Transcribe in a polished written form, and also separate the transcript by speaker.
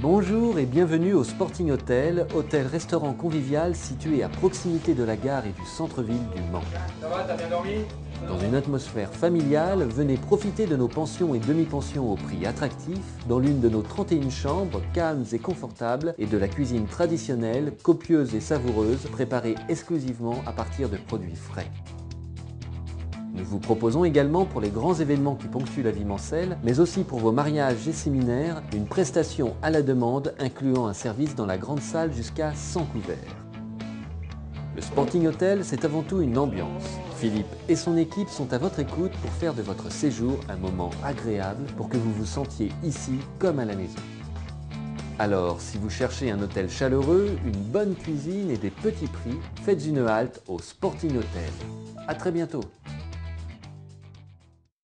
Speaker 1: Bonjour et bienvenue au Sporting Hotel, hôtel-restaurant convivial situé à proximité de la gare et du centre-ville du Mans.
Speaker 2: Ça va, t'as bien dormi?
Speaker 1: Dans une atmosphère familiale, venez profiter de nos pensions et demi-pensions au prix attractif, dans l'une de nos 31 chambres calmes et confortables et de la cuisine traditionnelle, copieuse et savoureuse, préparée exclusivement à partir de produits frais. Nous vous proposons également pour les grands événements qui ponctuent la vie mancelle, mais aussi pour vos mariages et séminaires, une prestation à la demande incluant un service dans la grande salle jusqu'à 100 couverts. Le Sporting Hotel, c'est avant tout une ambiance. Philippe et son équipe sont à votre écoute pour faire de votre séjour un moment agréable pour que vous vous sentiez ici comme à la maison. Alors, si vous cherchez un hôtel chaleureux, une bonne cuisine et des petits prix, faites une halte au Sporting Hotel. À très bientôt.